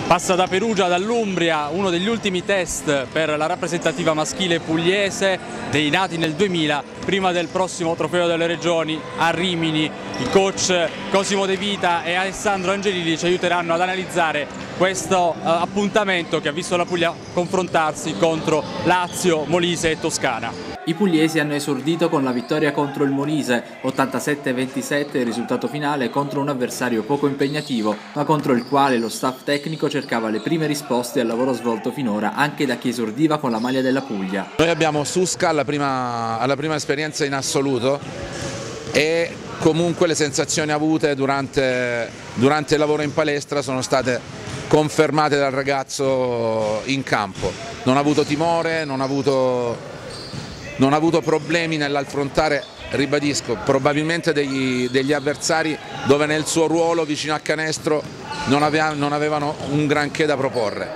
Passa da Perugia, dall'Umbria, uno degli ultimi test per la rappresentativa maschile pugliese dei nati nel 2000, prima del prossimo Trofeo delle Regioni a Rimini. I coach Cosimo De Vita e Alessandro Angelilli ci aiuteranno ad analizzare questo appuntamento che ha visto la Puglia confrontarsi contro Lazio, Molise e Toscana. I pugliesi hanno esordito con la vittoria contro il Molise, 87-27 il risultato finale contro un avversario poco impegnativo, ma contro il quale lo staff tecnico cercava le prime risposte al lavoro svolto finora anche da chi esordiva con la maglia della Puglia. Noi abbiamo Susca alla prima esperienza in assoluto e comunque le sensazioni avute durante il lavoro in palestra sono state confermate dal ragazzo in campo. Non ha avuto timore, non ha avuto problemi nell'affrontare, ribadisco, probabilmente degli avversari dove nel suo ruolo vicino al canestro non avevano un granché da proporre.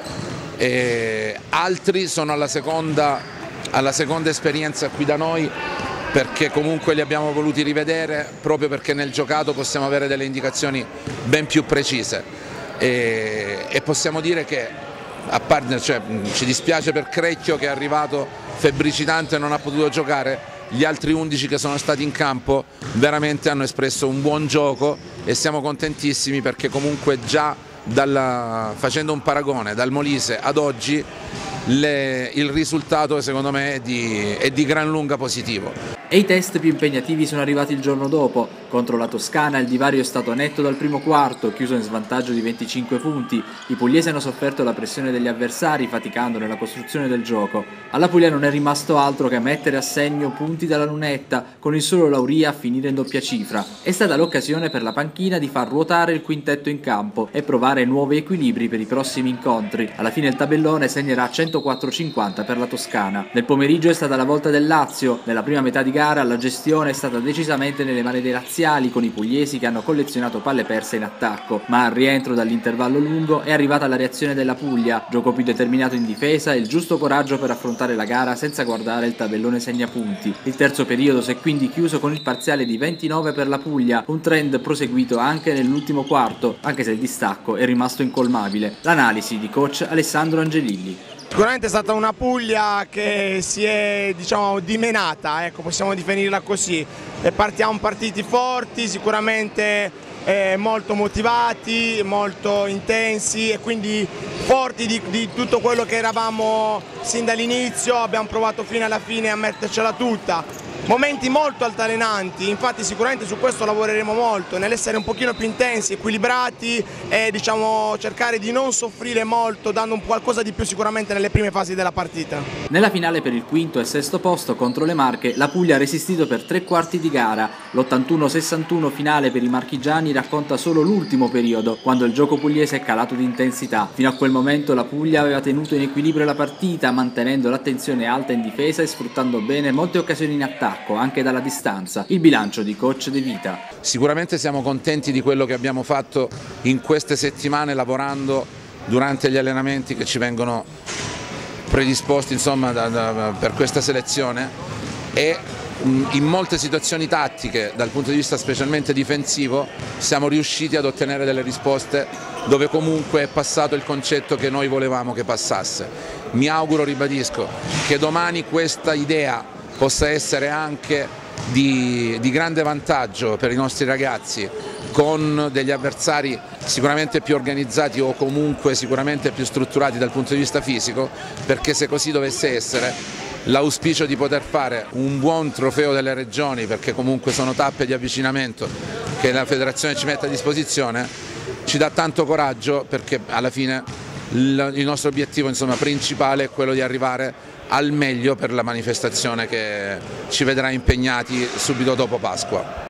Altri sono alla seconda esperienza qui da noi, perché comunque li abbiamo voluti rivedere proprio perché nel giocato possiamo avere delle indicazioni ben più precise e possiamo dire che ci dispiace per Crecchio che è arrivato febbricitante e non ha potuto giocare. Gli altri 11 che sono stati in campo veramente hanno espresso un buon gioco e siamo contentissimi perché comunque già facendo un paragone dal Molise ad oggi il risultato secondo me è di gran lunga positivo. E i test più impegnativi sono arrivati il giorno dopo. Contro la Toscana il divario è stato netto dal primo quarto, chiuso in svantaggio di 25 punti. I pugliesi hanno sofferto la pressione degli avversari, faticando nella costruzione del gioco. Alla Puglia non è rimasto altro che mettere a segno punti dalla lunetta, con il solo Lauria a finire in doppia cifra. È stata l'occasione per la panchina di far ruotare il quintetto in campo e provare nuovi equilibri per i prossimi incontri. Alla fine il tabellone segnerà 104-50 per la Toscana. Nel pomeriggio è stata la volta del Lazio. Nella prima metà di gara la gestione è stata decisamente nelle mani dei laziali, con i pugliesi che hanno collezionato palle perse in attacco, ma al rientro dall'intervallo lungo è arrivata la reazione della Puglia, gioco più determinato in difesa e il giusto coraggio per affrontare la gara senza guardare il tabellone segnapunti. Il terzo periodo si è quindi chiuso con il parziale di 29 per la Puglia, un trend proseguito anche nell'ultimo quarto, anche se il distacco è rimasto incolmabile. L'analisi di coach Alessandro Angelilli. Sicuramente è stata una Puglia che si è dimenata, ecco, possiamo definirla così. E partiamo partiti forti, sicuramente molto motivati, molto intensi e quindi forti di tutto quello che eravamo sin dall'inizio. Abbiamo provato fino alla fine a mettercela tutta. Momenti molto altalenanti, infatti sicuramente su questo lavoreremo molto, nell'essere un pochino più intensi, equilibrati e cercare di non soffrire molto, dando un qualcosa di più sicuramente nelle prime fasi della partita. Nella finale per il quinto e sesto posto contro le Marche, la Puglia ha resistito per 3 quarti di gara. L'81-61 finale per i marchigiani racconta solo l'ultimo periodo, quando il gioco pugliese è calato di intensità. Fino a quel momento la Puglia aveva tenuto in equilibrio la partita, mantenendo l'attenzione alta in difesa e sfruttando bene molte occasioni in attacco, anche dalla distanza. Il bilancio di coach De Vita. Sicuramente siamo contenti di quello che abbiamo fatto in queste settimane lavorando durante gli allenamenti che ci vengono predisposti per questa selezione e in molte situazioni tattiche dal punto di vista specialmente difensivo siamo riusciti ad ottenere delle risposte dove comunque è passato il concetto che noi volevamo che passasse. Mi auguro, ribadisco, che domani questa idea possa essere anche di grande vantaggio per i nostri ragazzi, con degli avversari sicuramente più organizzati o comunque sicuramente più strutturati dal punto di vista fisico, perché se così dovesse essere l'auspicio di poter fare un buon trofeo delle regioni, perché comunque sono tappe di avvicinamento che la federazione ci mette a disposizione, ci dà tanto coraggio, perché alla fine il nostro obiettivo principale è quello di arrivare al meglio per la manifestazione che ci vedrà impegnati subito dopo Pasqua.